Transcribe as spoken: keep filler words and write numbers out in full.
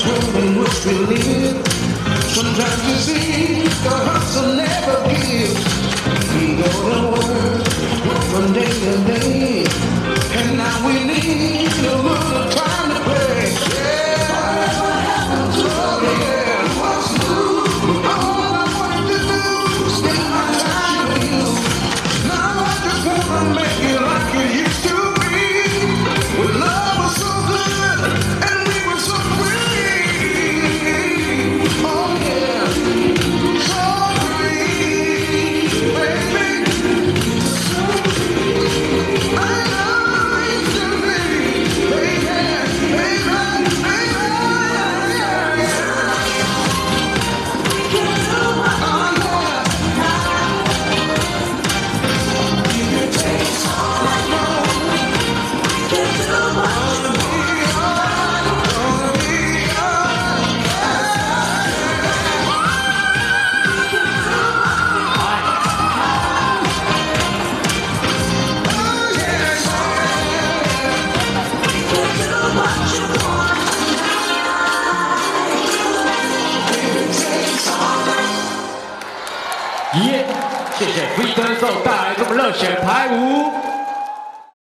this world in which we live. Sometimes you see the hustle never gives. We go to work, work from day to day, and now we need a little time to play. Yeah, whatever happens to us, yeah, what's new? All I wanted to do is spend my time with you. Now I just wanna make it like it used to be. When love was so good and we were so free. Oh yeah, so free, baby. So free. I know you to be, baby, baby, baby. Yeah, yeah. We can do what we want. You can taste all I know. We can do what you want. 耶！谢谢 Free Dance Show 带来这么热血的排舞。